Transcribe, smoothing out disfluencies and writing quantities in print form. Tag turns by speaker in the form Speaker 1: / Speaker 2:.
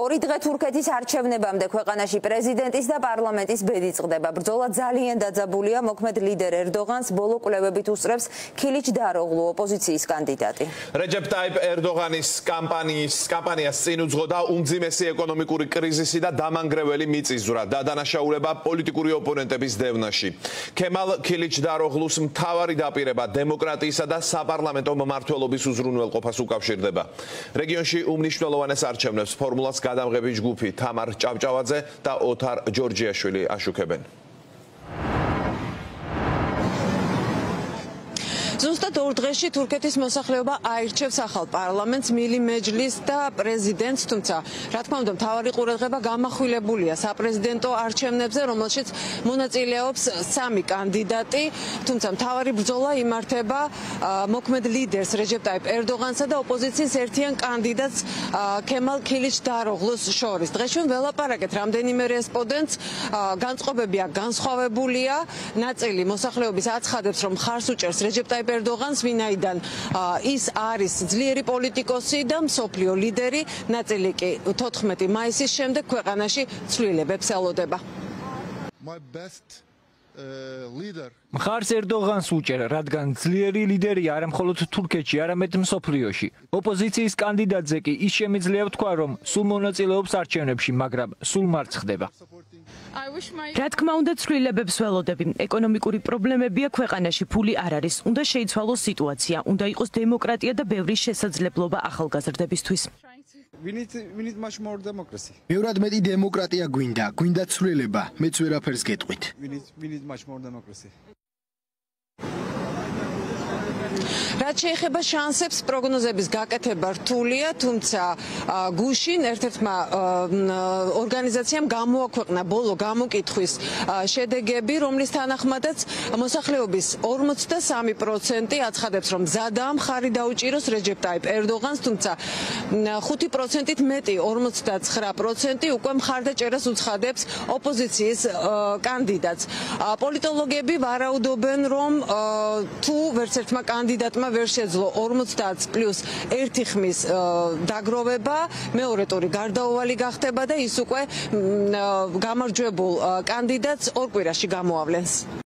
Speaker 1: ორი დღე თურქეთის არჩევნებამდე ქვეყანაში პრეზიდენტის და პარლამენტის ბედი წყდება. ბრძოლა ძალიან დაძაბულია, მოქმედ ლიდერ ერდოღანს ბოლო კვლევებით უსწრებს ქილიჩ დაროღლუ, ოპოზიციის კანდიდატი.
Speaker 2: რეჯეპ ტაიპ ერდოღანის კამპანიას წინ უძღოდა უმძიმესი ეკონომიკური კრიზისი და დამანგრეველი მიწისძვრა და დანაშაულება პოლიტიკური ოპონენტების დევნაში. ქემალ ქილიჩ დაროღლუს მთავარი დაპირება დემოკრატიისა და საპარლამენტო მმართველობის უზრუნველყოფას უკავშირდება. რეგიონში უმნიშვნელოვანეს არჩევნებს ფორმულას გადამღები ჯგუფი თამარ ჭავჭავაძე და ოთარ ჯორჯიაშვილი აშუქებენ.
Speaker 3: ზუსტად ორ დღეში თურქეთის მოსახლეობა აირჩევს ახალ პარლამენტს, მილი მეჯლისს და პრეზიდენტს, თუმცა რა თქმა უნდა მთავარი ყურადღება გამახვილებულია საპრეზიდენტო არჩევნებზე, რომელშიც მონაწილეობს 3 კანდიდატი, თუმცა მთავარი ბრძოლა იმართება მოქმედ ლიდერს რეჯეპ ტაიპ ერდოღანსა და ოპოზიციის ერთიან კანდიდატს ქემალ ქილიჩ დაროღლუს შორის. დღეში ველაპარაკეთ რამდენიმე რესპონდენტს, განწყობები განსხვავებულია, ნაწილი მოსახლეობის აცხადებს, რომ მხარს უჭერს რეჯეპ ტაიპ ერდოღანს, ვინაიდან ის არის ძლიერი პოლიტიკოსი და მსოფლიო ლიდერი, ნაწილი კი 14 მაისის შემდეგ ქვეყანაში ცვლილებებს ელოდება.
Speaker 4: მხარს ერდოღანს უჭერ, რადგან ძლიერი ლიდერია არა მხოლოდ თურქეთში, არამედ მსოფლიოში. ოპოზიციის კანდიდატზე კი ის შემიძლია ვთქვა, რომ სულ მონაწილეობს არჩევნებში, მაგრამ სულ მარცხ ხდება.
Speaker 5: რა თქმა უნდა, ცვლილებებს ველოდები. ეკონომიკური პრობლემებია ქვეყანაში, ფული არ არის. უნდა შეიცვალოს სიტუაცია, უნდა იყოს დემოკრატია და ბევრი შესაძლებლობა ახალგაზრდებისთვის.
Speaker 6: ბევრად მეტი დემოკრატია გვინდა ცვლილება, მეც ვერაფერს გეტყვით.
Speaker 3: რაც შეეხება შანსებს, პროგნოზების გაკეთება რთულია, თუმცა გუშინ ერთ-ერთმა ორგანიზაციამ გამოაქვეყნა ბოლო გამოკითხვის შედეგები, რომლის თანახმადაც მოსახლეობის 43% აცხადებს, რომ მზადაა მხარი დაუჭიროს რეჯეპ ტაიპ ერდოღანს, თუმცა 5%-ით მეტი 59% უკვე მხარდაჭერას უცხადებს ოპოზიციის კანდიდატს. პოლიტოლოგები ვარაუდობენ, რომ თუ ვერც ერთმა კანდიდატმა ვერ შეძლო 50 პლუს 1 ხმის დაგროვება, მეორე ტური გარდაუვალი გახდება და ის უკვე გამარჯვებულ კანდიდატს ორ კვირაში გამოავლენს.